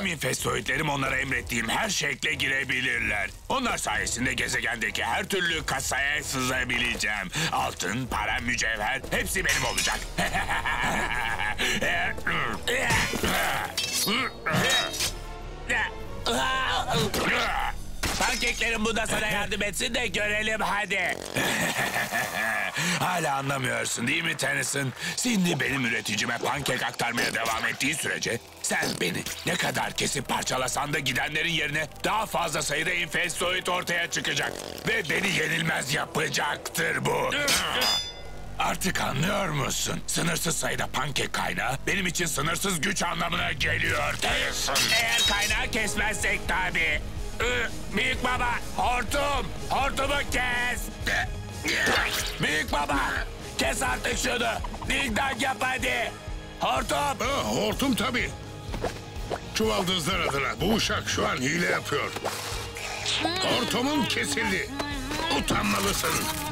Benim infestoidlerim onlara emrettiğim her şekle girebilirler. Onlar sayesinde gezegendeki her türlü kasaya sızabileceğim. Altın, para, mücevher hepsi benim olacak. Pankeklerin bu da sana yardım etsin de görelim hadi. Hala anlamıyorsun değil mi Tennyson? Cindy benim üreticime pankek aktarmaya devam ettiği sürece sen beni ne kadar kesip parçalasan da gidenlerin yerine daha fazla sayıda infestoid ortaya çıkacak. Ve beni yenilmez yapacaktır bu. Artık anlıyor musun? Sınırsız sayıda pankek kaynağı benim için sınırsız güç anlamına geliyor Tennyson. Eğer kaynağı kesmezsek tabii. Büyük baba, hortum! Hortumu kes! Büyük baba, kes artık şunu! Ding dong yap hadi! Hortum! Hortum tabii. Çuvaldızlar adına bu uşak şu an hile yapıyor. Hortumun kesildi. Utanmalısın.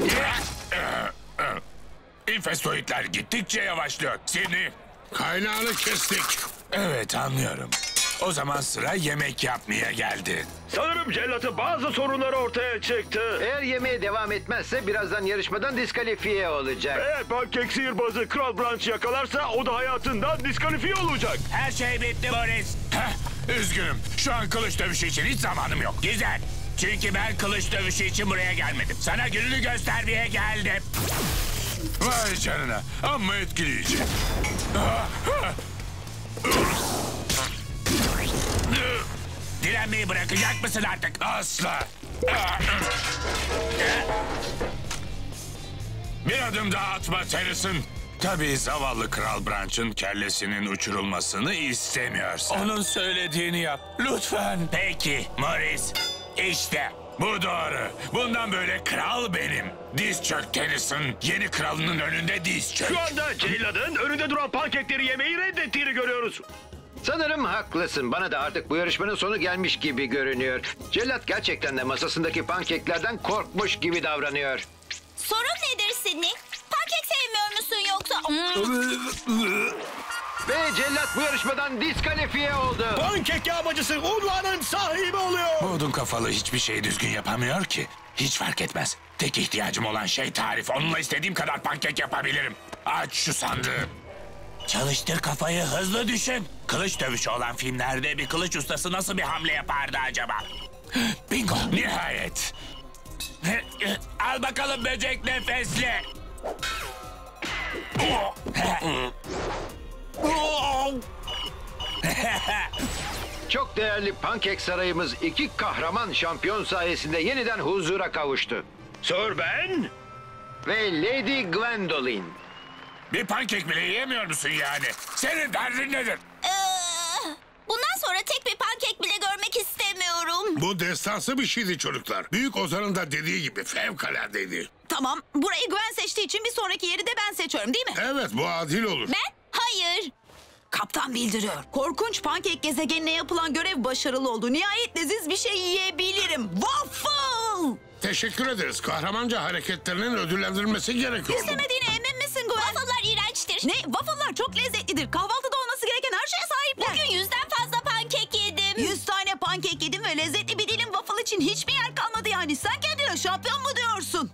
İnfestoidler gittikçe yavaşlıyor. Seni... Kaynağını kestik. Evet, anlıyorum. O zaman sıra yemek yapmaya geldi. Sanırım cellatın bazı sorunları ortaya çıktı. Eğer yemeğe devam etmezse birazdan yarışmadan diskalifiye olacak. Eğer pankek sihirbazı Kral Branch yakalarsa o da hayatından diskalifiye olacak. Her şey bitti Boris. Üzgünüm. Şu an kılıç dövüşü için hiç zamanım yok. Güzel. Çünkü ben kılıç dövüşü için buraya gelmedim. Sana gününü göstermeye geldim. Vay canına. Amma etkileyici. Direnmeyi bırakacak mısın artık? Asla. Bir adım daha atma Tennyson. Tabii zavallı Kral Branch'ın kellesinin uçurulmasını istemiyorsun. Onun söylediğini yap. Lütfen. Peki Morris. İşte bu doğru. Bundan böyle kral benim. Diz çök Tennyson. Yeni kralının önünde diz çök. Şu anda celladın önünde duran pankekleri yemeyi reddettiğini görüyoruz. Sanırım haklısın. Bana da artık bu yarışmanın sonu gelmiş gibi görünüyor. Cellat gerçekten de masasındaki pankeklerden korkmuş gibi davranıyor. Sorun nedir Sidney? Pankek sevmiyor musun yoksa? Ve cellat bu yarışmadan diskalifiye oldu. Pankek yağmacısı unvanın sahibi oluyor. Bu odun kafalı hiçbir şeyi düzgün yapamıyor ki. Hiç fark etmez. Tek ihtiyacım olan şey tarif. Onunla istediğim kadar pankek yapabilirim. Aç şu sandığı. Çalıştır kafayı, hızlı düşün. Kılıç dövüşü olan filmlerde bir kılıç ustası nasıl bir hamle yapardı acaba? Bingo, nihayet. Al bakalım böcek nefesli. Çok değerli pankek sarayımız iki kahraman şampiyon sayesinde yeniden huzura kavuştu. Sir Ben? Ve Lady Gwendolyn. Bir pankek bile yiyemiyor musun yani? Senin derdin nedir? Bundan sonra tek bir pankek bile görmek istemiyorum. Bu destansı bir şeydi çocuklar. Büyük Ozan'ın da dediği gibi fevkaladeydi. Tamam, burayı Gwen seçtiği için bir sonraki yeri de ben seçiyorum değil mi? Evet, bu adil olur. Ben? Hayır. Kaptan bildiriyor. Korkunç pankek gezegenine yapılan görev başarılı oldu. Nihayet leziz bir şey yiyebilirim. Waffle! Teşekkür ederiz. Kahramanca hareketlerinin ödüllendirilmesi gerekiyor. İstemediğine emin misin Gwen? Waffle'lar iğrençtir. Ne? Waffle'lar çok lezzetlidir. Kahvaltıda olması gereken her şeye sahipler. Bugün 100'den fazla pankek yedim. 100 tane pankek yedim ve lezzetli bir dilim waffle için hiçbir yer kalmadı yani. Sen kendine şampiyon mu diyorsun?